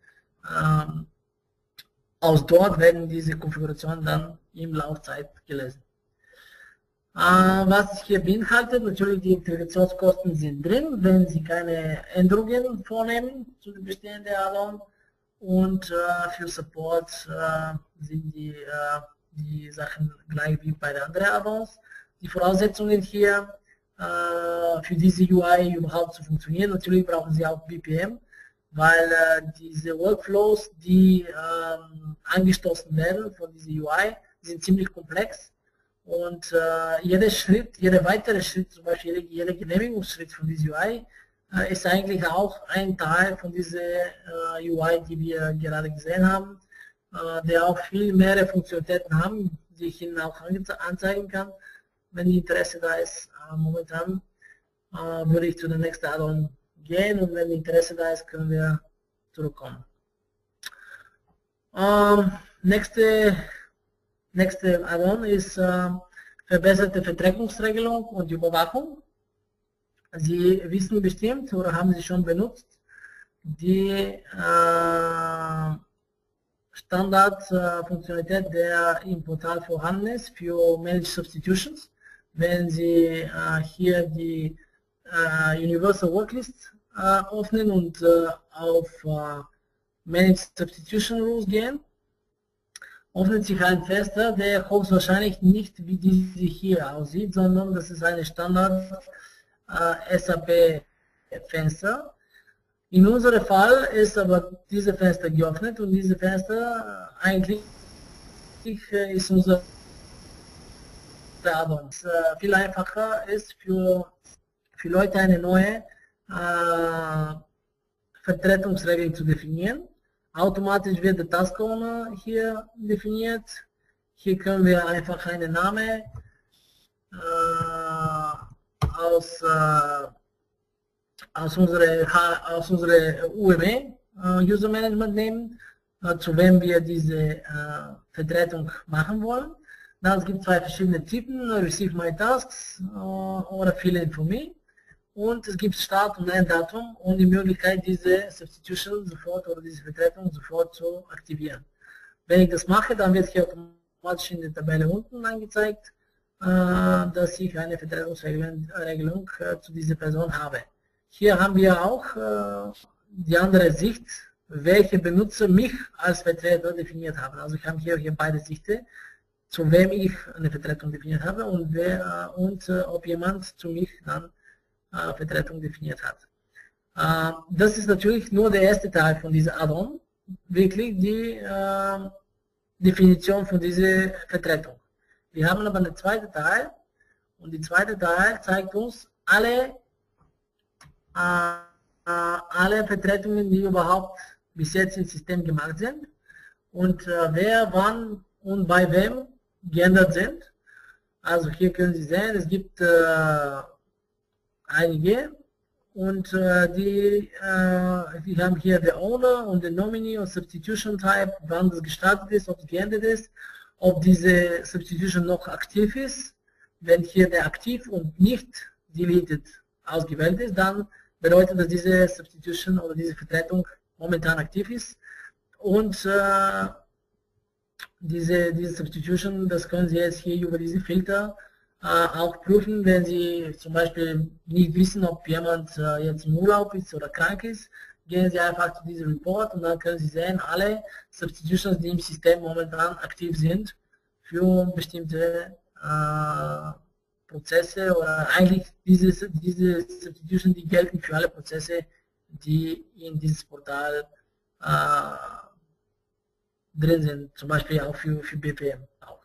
aus dort werden diese Konfigurationen dann im Laufzeit gelesen. Was hier beinhaltet, natürlich die Integrationskosten sind drin, wenn Sie keine Änderungen vornehmen zu den bestehenden Add-on. Und für Support sind die Sachen gleich wie bei den anderen Add-ons. Die Voraussetzungen hier für diese UI überhaupt zu funktionieren, natürlich brauchen Sie auch BPM, weil diese Workflows, die angestoßen werden von dieser UI, sind ziemlich komplex. Und jeder weitere Schritt, zum Beispiel jeder Genehmigungsschritt von dieser UI, ist eigentlich auch ein Teil von dieser UI, die wir gerade gesehen haben, der auch viel mehr Funktionalitäten haben, die ich Ihnen auch anzeigen kann, wenn Interesse da ist. Momentan würde ich zu der nächsten Add-on gehen, und wenn Interesse da ist, können wir zurückkommen. Nächste Add-on ist verbesserte Vertretungsregelung und Überwachung. Sie wissen bestimmt oder haben Sie schon benutzt die Standardfunktionalität, der im Portal vorhanden ist für Managed Substitutions. Wenn Sie hier die Universal Worklist öffnen und auf Managed Substitution Rules gehen, öffnet sich ein Fenster, der höchstwahrscheinlich nicht wie diese hier aussieht, sondern das ist eine Standard SAP-Fenster. In unserem Fall ist aber dieses Fenster geöffnet, und dieses Fenster eigentlich ist unser Add-on. Viel einfacher ist für Leute eine neue Vertretungsregel zu definieren. Automatisch wird der Task Owner hier definiert. Hier können wir einfach einen Namen aus unserer UME User Management nehmen, zu wem wir diese Vertretung machen wollen. Dann gibt es zwei verschiedene Typen: Receive My Tasks oder Fill in for Me. Und es gibt Start- und Enddatum und die Möglichkeit, diese Substitution sofort oder diese Vertretung sofort zu aktivieren. Wenn ich das mache, dann wird hier automatisch in der Tabelle unten angezeigt, dass ich eine Vertretungsregelung zu dieser Person habe. Hier haben wir auch die andere Sicht, welche Benutzer mich als Vertreter definiert haben. Also ich habe hier beide Sichten, zu wem ich eine Vertretung definiert habe und ob jemand zu mich dann Vertretung definiert hat. Das ist natürlich nur der erste Teil von dieser Add-on, wirklich die Definition von dieser Vertretung. Wir haben aber einen zweiten Teil, und der zweite Teil zeigt uns alle Vertretungen, die überhaupt bis jetzt im System gemacht sind, und wer, wann und bei wem geändert sind. Also hier können Sie sehen, es gibt einige, und wir haben hier der Owner und der Nominee und Substitution Type, wann das gestartet ist, ob es geändert ist, ob diese Substitution noch aktiv ist. Wenn hier der aktiv und nicht deleted ausgewählt ist, dann bedeutet, dass diese Substitution oder diese Vertretung momentan aktiv ist. Und diese Substitution, das können Sie jetzt hier über diese Filter auch prüfen, wenn Sie zum Beispiel nicht wissen, ob jemand jetzt im Urlaub ist oder krank ist, gehen Sie einfach zu diesem Report und dann können Sie sehen, alle Substitutions, die im System momentan aktiv sind, für bestimmte Prozesse oder eigentlich diese Substitutions, die gelten für alle Prozesse, die in dieses Portal drin sind, zum Beispiel auch für BPM auch.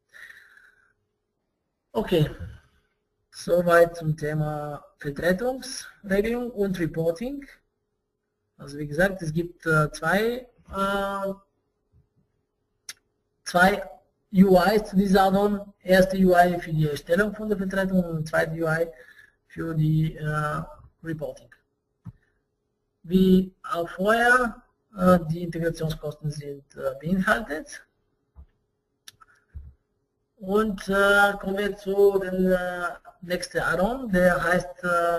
Okay, soweit zum Thema Vertretungsregelung und Reporting. Also wie gesagt, es gibt zwei UIs zu dieser Add-on. Erste UI für die Erstellung von der Vertretung und zweite UI für die Reporting. Wie auch vorher, die Integrationskosten sind beinhaltet. Und kommen wir zu dem nächsten Add-on, der heißt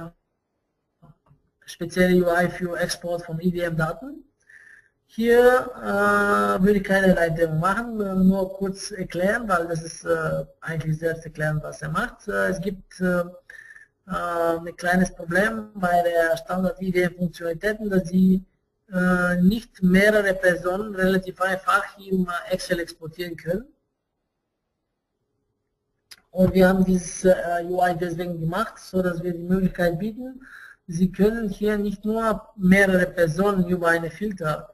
spezielle UI für Export von IDM-Daten. Hier würde ich keine Demo machen, nur kurz erklären, weil das ist eigentlich selbst erklären, was er macht. Es gibt ein kleines Problem bei der Standard-IDM-Funktionalitäten, dass sie nicht mehrere Personen relativ einfach im Excel exportieren können. Und wir haben dieses UI deswegen gemacht, so dass wir die Möglichkeit bieten, Sie können hier nicht nur mehrere Personen über eine Filter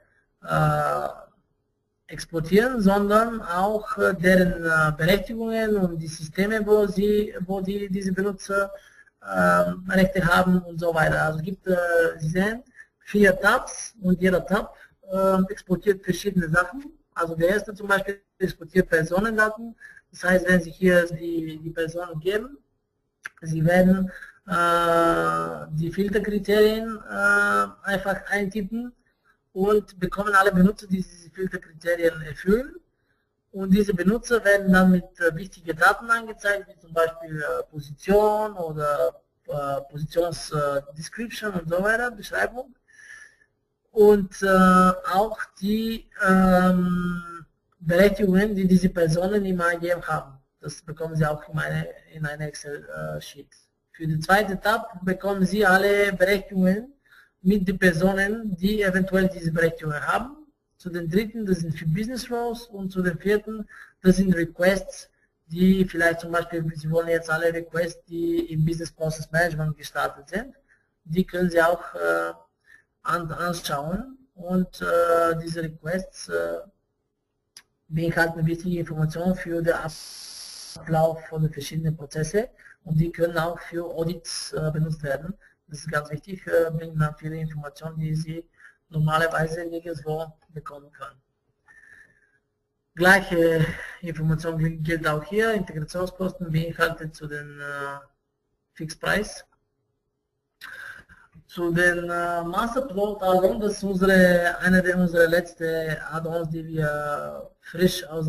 exportieren, sondern auch deren Berechtigungen und die Systeme, wo diese Benutzer Rechte haben und so weiter. Also es gibt, Sie sehen, 4 Tabs und jeder Tab exportiert verschiedene Sachen. Also der erste zum Beispiel exportiert Personendaten. Das heißt, wenn Sie hier die Personen geben, Sie werden die Filterkriterien einfach eintippen und bekommen alle Benutzer, die diese Filterkriterien erfüllen. Und diese Benutzer werden dann mit wichtigen Daten angezeigt, wie zum Beispiel Position oder Positionsdescription und so weiter, Beschreibung. Und auch die Berechtigungen, die diese Personen im IDM haben. Das bekommen Sie auch in einer Excel-Sheet. Für den zweiten Tab bekommen Sie alle Berechtigungen mit den Personen, die eventuell diese Berechtigungen haben. Zu den dritten, das sind für Business Rows, und zu den vierten, das sind Requests, die vielleicht zum Beispiel, Sie wollen jetzt alle Requests, die im Business Process Management gestartet sind, die können Sie auch anschauen, und diese Requests beinhalten wichtige Informationen für den Ablauf von den verschiedenen Prozessen, und die können auch für Audits benutzt werden. Das ist ganz wichtig, bringen dann viele Informationen, die Sie normalerweise nirgendwo bekommen können. Gleiche Information gilt auch hier, Integrationskosten beinhaltet zu den Fixpreis. Zu den Masterplot Add-on, das ist eine unserer letzten Add-ons, die wir frisch aus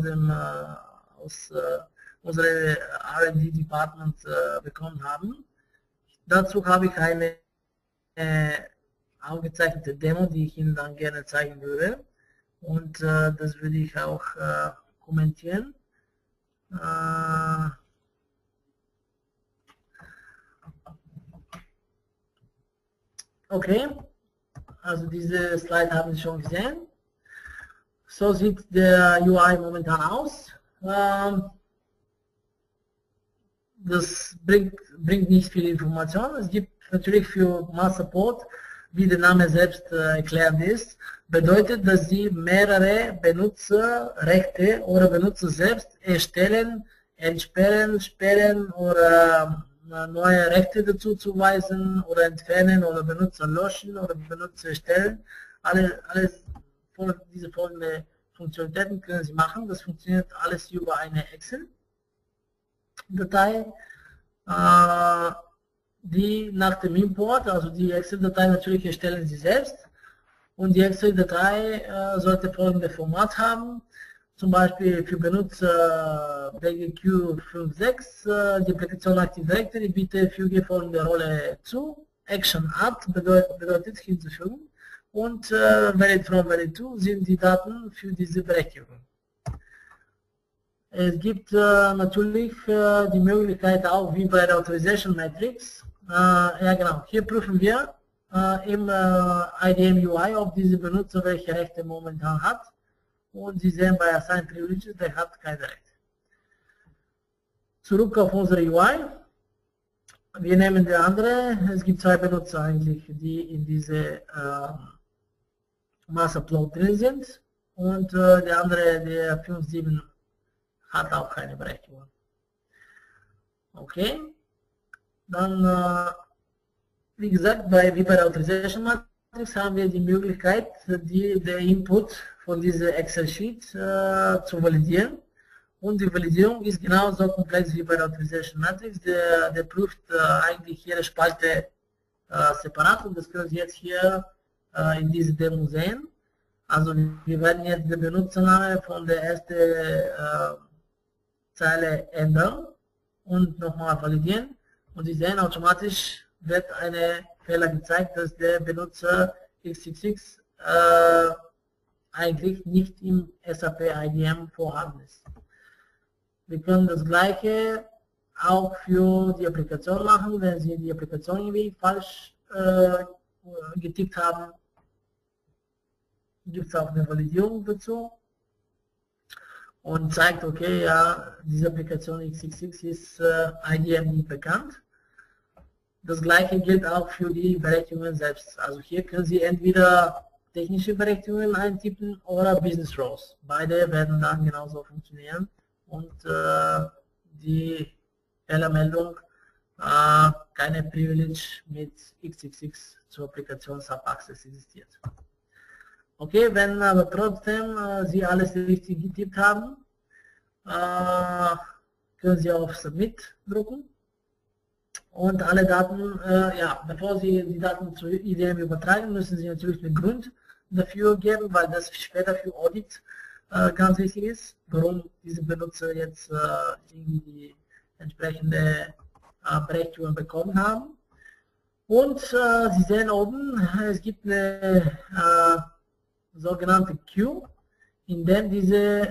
unserem R&D-Department bekommen haben. Dazu habe ich eine aufgezeichnete Demo, die ich Ihnen dann gerne zeigen würde. Und das würde ich auch kommentieren. Okay, also diese Slide haben Sie schon gesehen. So sieht der UI momentan aus. Das bringt nicht viel Information. Es gibt natürlich für Masterport, wie der Name selbst erklärt ist, bedeutet, dass Sie mehrere Benutzerrechte oder Benutzer selbst erstellen, entsperren, sperren oder neue Rechte dazu zuweisen oder entfernen oder Benutzer löschen oder Benutzer erstellen. Alles diese folgenden Funktionalitäten können Sie machen. Das funktioniert alles über eine Excel-Datei, die nach dem Import, also die Excel-Datei natürlich erstellen Sie selbst, und die Excel-Datei sollte folgendes Format haben. zum Beispiel für Benutzer BGQ56, die Applikation Active Directory, bitte füge folgende Rolle zu. Action Add bedeutet hinzufügen und Valid from Valid to sind die Daten für diese Berechtigung. Es gibt natürlich die Möglichkeit auch wie bei der Authorization Matrix. Ja genau, hier prüfen wir im IDM UI, ob diese Benutzer welche Rechte momentan hat. Und Sie sehen bei Assigned Privileges, der hat keine Rechte. Zurück auf unsere UI. Wir nehmen die andere. Es gibt zwei Benutzer eigentlich, die in diese Mass Upload drin sind. Und der andere, der 5.7, hat auch keine Berechtigung. Okay. Dann, wie gesagt, wie bei der Authorization Matrix haben wir die Möglichkeit, der Input von dieser Excel-Sheet zu validieren. Und die Validierung ist genauso komplex wie bei der Authorization Matrix. Der prüft eigentlich jede Spalte separat und das können Sie jetzt hier in dieser Demo sehen. Also wir werden jetzt den Benutzername von der ersten Zeile ändern und nochmal validieren. Und Sie sehen, automatisch wird eine Fehler gezeigt, dass der Benutzer XXX eigentlich nicht im SAP IDM vorhanden ist. Wir können das gleiche auch für die Applikation machen, wenn Sie die Applikation irgendwie falsch getippt haben, gibt es auch eine Validierung dazu und zeigt, okay, ja, diese Applikation XXX ist IDM nicht bekannt. Das gleiche gilt auch für die Berechtigungen selbst. Also hier können Sie entweder technische Berechtigungen eintippen oder Business Roles. Beide werden dann genauso funktionieren und die Fehlermeldung keine Privilege mit XXX zur Applikation Subaccess existiert. Okay, wenn aber trotzdem Sie alles richtig getippt haben, können Sie auf Submit drücken. Und alle Daten, ja, bevor Sie die Daten zu IDM übertragen, müssen Sie natürlich einen Grund dafür geben, weil das später für Audit ganz wichtig ist, warum diese Benutzer jetzt irgendwie die entsprechende Berechtigung bekommen haben. Und Sie sehen oben, es gibt eine sogenannte Queue, in der diese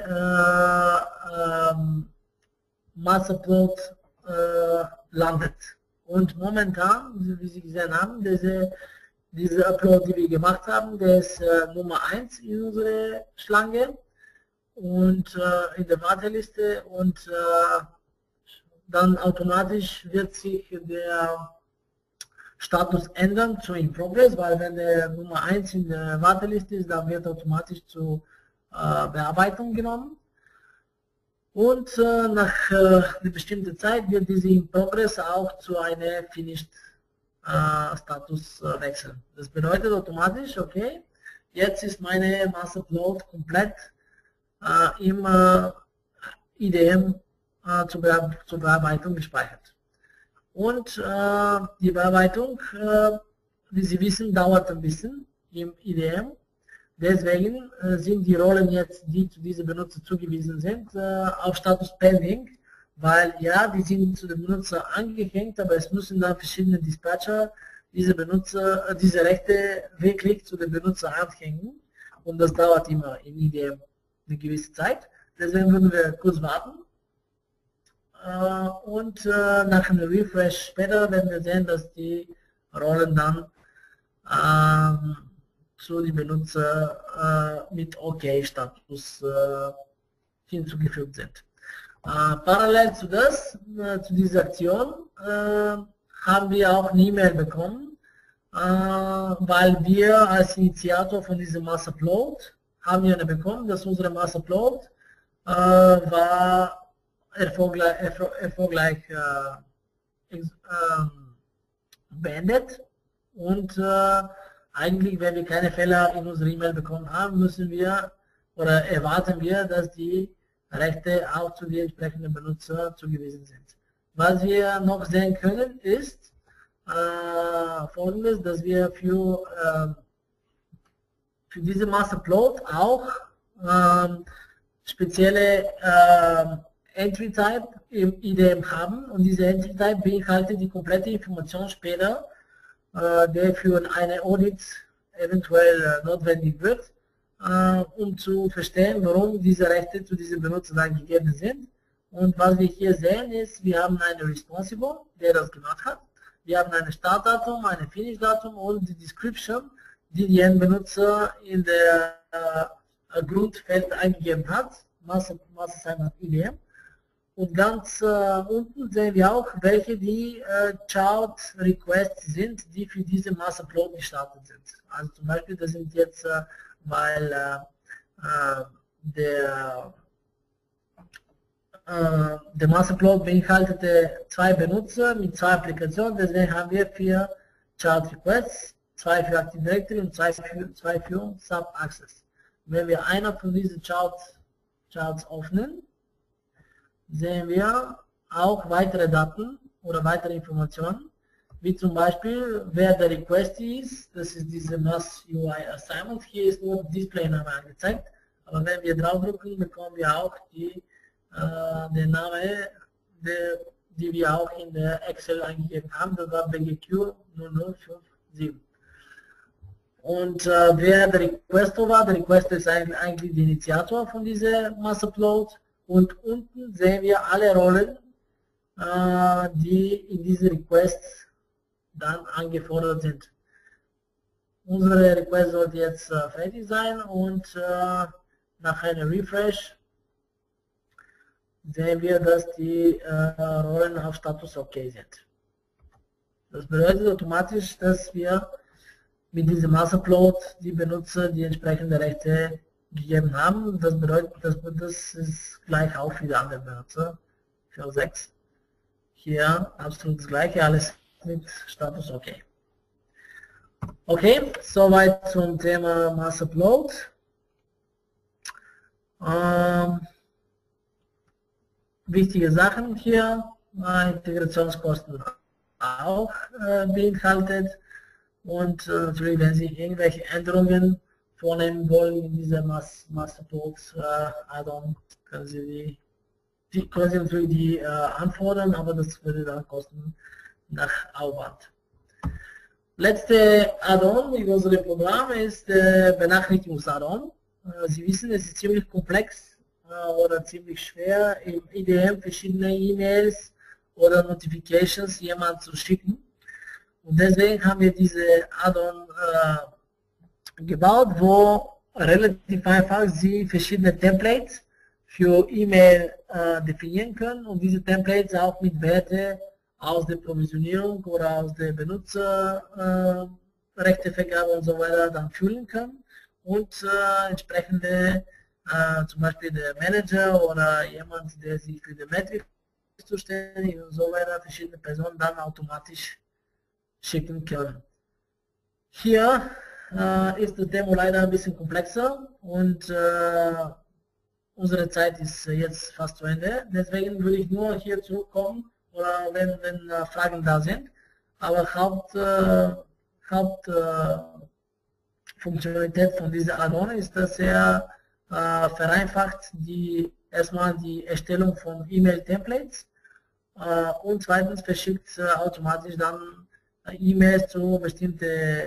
Mass Upload landet. Und momentan, wie Sie gesehen haben, diese Upload, die wir gemacht haben, der ist Nummer 1 in unserer Schlange und in der Warteliste und dann automatisch wird sich der Status ändern zu in Progress, weil wenn der Nummer 1 in der Warteliste ist, dann wird automatisch zur Bearbeitung genommen. Und nach einer bestimmten Zeit wird diese in Progress auch zu einem Finished Status wechseln. Das bedeutet automatisch, okay, jetzt ist meine Mass Upload komplett im IDM zur Bearbeitung gespeichert. Und die Bearbeitung, wie Sie wissen, dauert ein bisschen im IDM. Deswegen sind die Rollen jetzt, die zu diesem Benutzer zugewiesen sind, auf Status Pending, weil ja, die sind zu dem Benutzer angehängt, aber es müssen dann verschiedene Dispatcher diese Rechte wirklich zu dem Benutzer anhängen und das dauert immer in IDM eine gewisse Zeit. Deswegen würden wir kurz warten und nach einem Refresh später werden wir sehen, dass die Rollen dann zu den Benutzer mit OK-Status hinzugefügt sind. Parallel zu dieser Aktion haben wir auch eine E-Mail bekommen, weil wir als Initiator von diesem Mass Upload haben wir eine bekommen, dass unsere Mass Upload war erfolgreich beendet und eigentlich, wenn wir keine Fehler in unserer E-Mail bekommen haben, müssen wir oder erwarten wir, dass die Rechte auch zu den entsprechenden Benutzer zugewiesen sind. Was wir noch sehen können, ist Folgendes, dass wir für diese Mass Upload auch spezielle Entry-Type im IDM haben und diese Entry-Type beinhaltet die komplette Information später, der für eine Audit eventuell notwendig wird, um zu verstehen, warum diese Rechte zu diesem Benutzer dann gegeben sind. Und was wir hier sehen ist, wir haben einen Responsible, der das gemacht hat. Wir haben ein Startdatum, ein Finish-Datum und die Description, die der Benutzer in der Grundfeld eingegeben hat, Master Assignment IDM. Und ganz unten sehen wir auch, welche die Chart Requests sind, die für diese Masterplot gestartet sind. Also zum Beispiel, das sind jetzt, weil der Masterplot beinhaltete 2 Benutzer mit 2 Applikationen, deswegen haben wir 4 Chart Requests, 2 für Active Directory und 2 für Sub-Access. Wenn wir einer von diesen Charts öffnen, sehen wir auch weitere Daten oder weitere Informationen, wie zum Beispiel, wer der Request ist, das ist diese Mass UI Assignment, hier ist nur Display-Name angezeigt, aber wenn wir draufdrücken, bekommen wir auch den Namen, die wir auch in der Excel eingegeben haben, das war BGQ 0057. Und wer der Requester war, der Requester ist eigentlich der Initiator von dieser Masterplot. Und unten sehen wir alle Rollen, die in diese Requests dann angefordert sind. Unsere Request sollte jetzt fertig sein und nach einem Refresh sehen wir, dass die Rollen auf Status OK sind. Das bedeutet automatisch, dass wir mit diesem Masterplot die Benutzer die entsprechenden Rechte gegeben haben. Das bedeutet, das ist gleich auch für die anderen Benutzer. Für 6. Hier absolut das gleiche, alles mit Status OK. Okay, soweit zum Thema Masterplot. Wichtige Sachen hier, Integrationskosten auch beinhaltet und natürlich, wenn Sie irgendwelche Änderungen vornehmen wollen in dieser Masterplot Add-on, können Sie natürlich die anfordern, aber das würde dann kosten nach Aufwand. Letzte Add-on in unserem Programm ist Benachrichtigungs-Add-on. Sie wissen, es ist ziemlich komplex oder ziemlich schwer, im IDM verschiedene E-Mails oder Notifications jemand zu schicken. Und deswegen haben wir diese Add-on gebaut, wo relativ einfach Sie verschiedene Templates für E-Mail definieren können und diese Templates auch mit Werte aus der Provisionierung oder aus der Benutzerrechtevergabe und so weiter dann füllen können und entsprechende zum Beispiel der Manager oder jemand, der sich für die Metrik zuständig und so weiter, verschiedene Personen dann automatisch schicken können. Hier ist das Demo leider ein bisschen komplexer und unsere Zeit ist jetzt fast zu Ende. Deswegen würde ich nur hier zurückkommen, oder wenn Fragen da sind. Aber Hauptfunktionalität von dieser Add-on ist, dass er vereinfacht erstmal die Erstellung von E-Mail-Templates und zweitens verschickt automatisch dann E-Mails zu bestimmten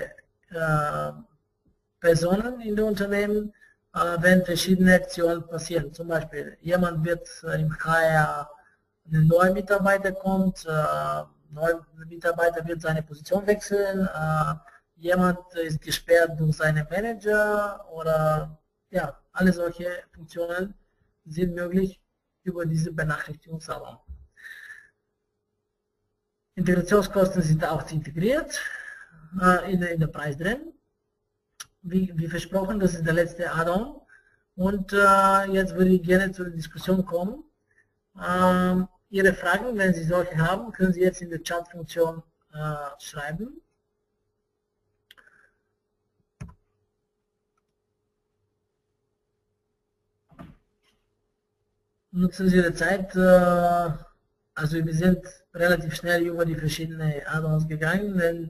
Personen in den Unternehmen, wenn verschiedene Aktionen passieren. Zum Beispiel, jemand wird im HR, ein neuer Mitarbeiter kommt, neuer Mitarbeiter wird seine Position wechseln, jemand ist gesperrt durch seinen Manager oder ja, alle solche Funktionen sind möglich über diese Benachrichtigungsalarm. Integrationskosten sind auch integriert in der Preis drin. Wie versprochen, das ist der letzte Add-on. Und jetzt würde ich gerne zur Diskussion kommen. Ihre Fragen, wenn Sie solche haben, können Sie jetzt in der Chat-Funktion schreiben. Nutzen Sie Ihre Zeit. Also wir sind relativ schnell über die verschiedenen Add-ons gegangen. Wenn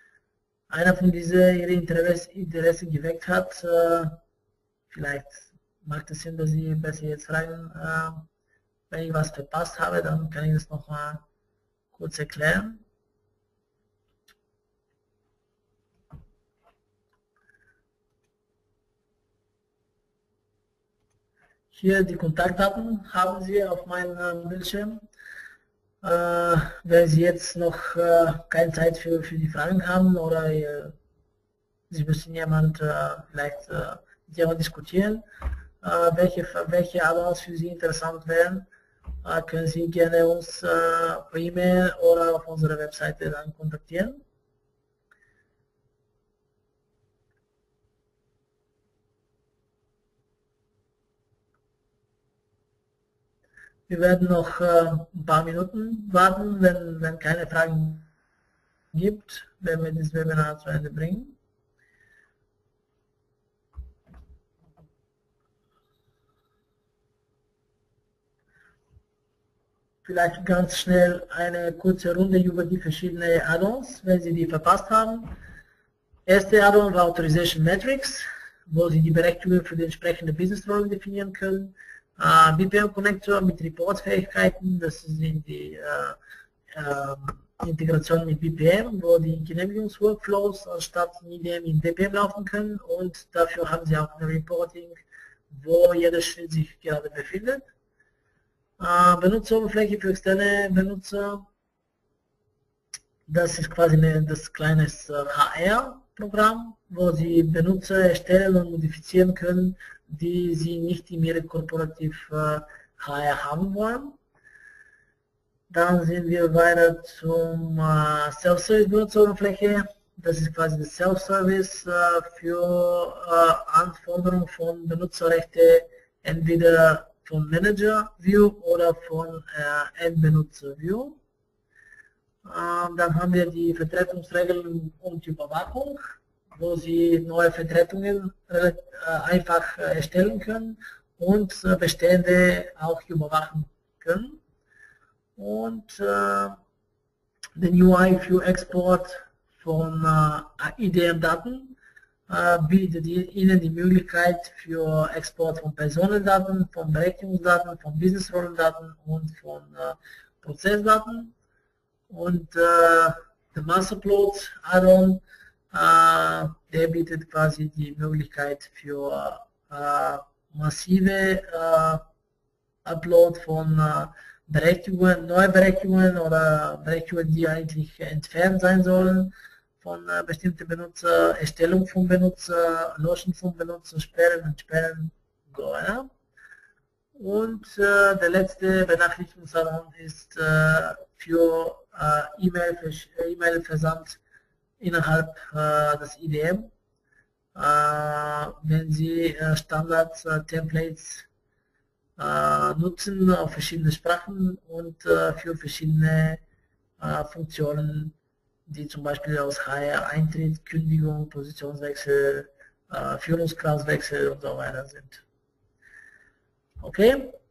einer von diesen Ihre Interessen geweckt hat, vielleicht macht es Sinn, dass Sie jetzt fragen, wenn ich was verpasst habe, dann kann ich das nochmal kurz erklären. Hier die Kontaktdaten haben Sie auf meinem Bildschirm. Wenn Sie jetzt noch keine Zeit für die Fragen haben oder Sie müssen jemand vielleicht mit jemandem diskutieren, welche Add-ons für Sie interessant wären, können Sie gerne uns per E-Mail oder auf unserer Webseite dann kontaktieren. Wir werden noch ein paar Minuten warten, wenn keine Fragen gibt, wenn wir das Webinar zu Ende bringen. Vielleicht ganz schnell eine kurze Runde über die verschiedenen Add-ons, wenn Sie die verpasst haben. Erste Add-on war Authorization Metrics, wo Sie die Berechtigungen für die entsprechende Business-Rolle definieren können. BPM-Connector mit Report-Fähigkeiten, das sind die Integration mit BPM, wo die Genehmigungsworkflows anstatt IDM in BPM laufen können, und dafür haben Sie auch ein Reporting, wo jeder Schritt sich gerade befindet. Benutzeroberfläche für externe Benutzer, das ist quasi das kleine HR-Programm, wo Sie Benutzer erstellen und modifizieren können, die Sie nicht in Ihre korporativ HR haben wollen. Dann sind wir weiter zum Self-Service-Benutzeroberfläche. Das ist quasi das Self-Service für Anforderungen von Benutzerrechte, entweder von Manager View oder von Endbenutzer View. Dann haben wir die Vertretungsregeln und Überwachung, wo Sie neue Vertretungen einfach erstellen können und bestehende auch überwachen können. Und den UI für Export von IDM-Daten bietet Ihnen die Möglichkeit für Export von Personendaten, von Berechtigungsdaten, von Business-Rollendaten und von Prozessdaten. Und der Masterplot Add-on, der bietet quasi die Möglichkeit für massive Upload von Berechtigungen, neue Berechtigungen oder Berechtigungen, die eigentlich entfernt sein sollen von bestimmten Benutzer, Erstellung von Benutzer, Löschen von Benutzer, Sperren und Sperren, so weiter. Und der letzte Benachrichtigungsadd-on ist für E-Mail-Versand innerhalb des IDM. Wenn Sie Standard-Templates nutzen auf verschiedene Sprachen und für verschiedene Funktionen, die zum Beispiel aus HR Eintritt, Kündigung, Positionswechsel, Führungskraftwechsel und so weiter sind. Okay?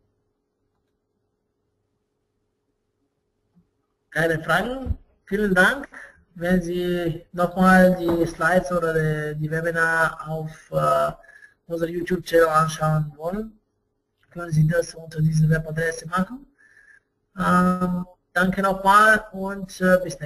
Keine Fragen? Vielen Dank. Wenn Sie nochmal die Slides oder die Webinar auf unserer YouTube-Channel anschauen wollen, können Sie das unter dieser Webadresse machen. Danke nochmal und bis nächstes Mal.